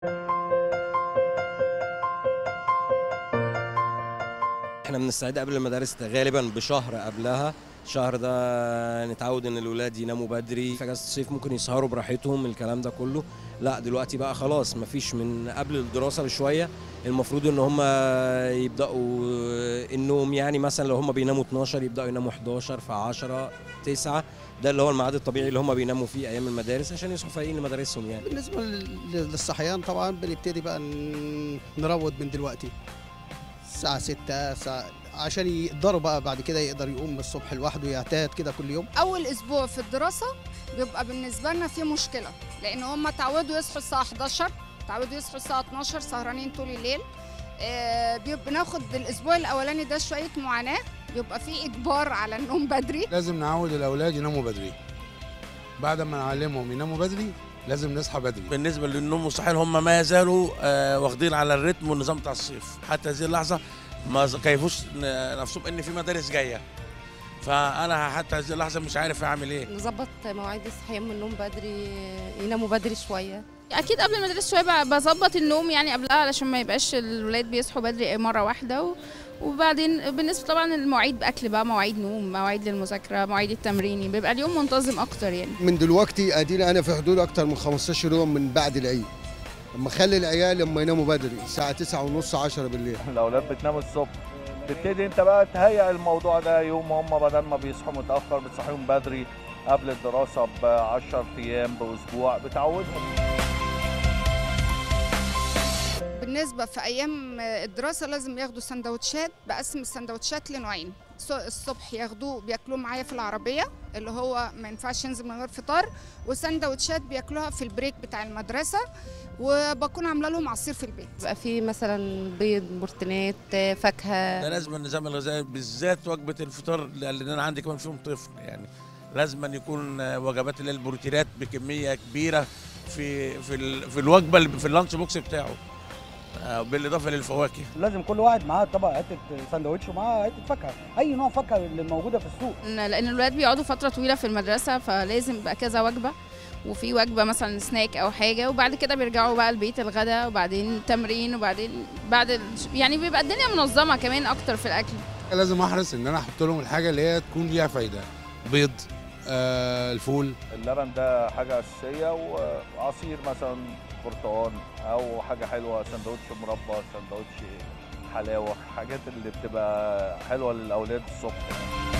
احنا بنستعد قبل المدارس غالبا بشهر قبلها. الشهر ده نتعود ان الولاد يناموا بدري، في اجازه الصيف ممكن يسهروا براحتهم الكلام ده كله. لا دلوقتي بقى خلاص مفيش، من قبل الدراسه بشويه المفروض ان هم يبداوا النوم، يعني مثلا لو هم بيناموا 12 يبداوا يناموا 11 في 10 9، ده اللي هو الميعاد الطبيعي اللي هم بيناموا فيه ايام المدارس عشان يصحوا فايقين لمدارسهم. يعني بالنسبه للصحيان طبعا بنبتدي بقى نروض من دلوقتي الساعة 6 عشان يقدروا بقى بعد كده يقدر يقوم الصبح لوحده، يعتاد كده كل يوم. أول أسبوع في الدراسة بيبقى بالنسبة لنا في مشكلة، لأن هم تعودوا يصحوا الساعة 11، تعودوا يصحوا الساعة 12 سهرانين طول الليل. بناخد الأسبوع الأولاني ده شوية معاناة، بيبقى في إجبار على النوم بدري. لازم نعود الأولاد يناموا بدري، بعد ما نعلمهم يناموا بدري لازم نصحى بدري. بالنسبه للنوم والصحيان هم ما يزالوا واخدين على الريتم والنظام بتاع الصيف، حتى هذه اللحظه ما كيفوش نفسهم ان في مدارس جايه، فانا حتى هذه اللحظه مش عارف اعمل ايه. نظبط مواعيد الصحيان من النوم بدري، يناموا بدري شويه. اكيد قبل المدرسه شويه بظبط النوم يعني قبلها علشان ما يبقاش الولاد بيصحوا بدري مره واحده. وبعدين بالنسبه طبعا المواعيد باكل بقى، مواعيد نوم، مواعيد للمذاكره، مواعيد التمرين، بيبقى اليوم منتظم اكتر. يعني من دلوقتي ادينا انا في حدود اكتر من 15 يوم من بعد العيد، لما اخلي العيال لما يناموا بدري الساعه 9:30 10 بالليل. الاولاد بتنام الصبح، تبتدي انت بقى تهيئ الموضوع ده يوم هم بدل ما بيصحوا متاخر بتصحيهم بدري قبل الدراسه ب10 ايام باسبوع بتعودهم. بالنسبة في أيام الدراسة لازم ياخدوا سندوتشات، بقسم السندوتشات لنوعين. الصبح ياخدوه بياكلوه معايا في العربية اللي هو ما ينفعش ينزل من غير فطار، وسندوتشات بياكلوها في البريك بتاع المدرسة، وبكون عاملة لهم عصير في البيت. بقى في مثلا بيض، بروتينات، فاكهة. ده لازم النظام الغذائي بالذات وجبة الفطار، لأن أنا عندي كمان فيهم طفل، يعني لازم أن يكون وجبات البروتينات بكمية كبيرة في الوجبة اللي في اللانش بوكس بتاعه، بالاضافه للفواكه. لازم كل واحد معاه طبق حته ساندوتش ومعاه حته فاكهه، اي نوع فاكهه اللي موجوده في السوق، لان الولاد بيقعدوا فتره طويله في المدرسه، فلازم يبقى كذا وجبه، وفي وجبه مثلا سناك او حاجه، وبعد كده بيرجعوا بقى البيت الغداء، وبعدين تمرين، وبعدين يعني بيبقى الدنيا منظمه كمان اكتر في الاكل. لازم احرص ان انا احط لهم الحاجه اللي هي تكون ليها فايده، بيض، الفول. اللبن ده حاجه اساسيه، وعصير مثلا برتقال او حاجه حلوه، سندوتش مربى، سندوتش حلاوه، حاجات اللي بتبقى حلوه للاولاد الصبح.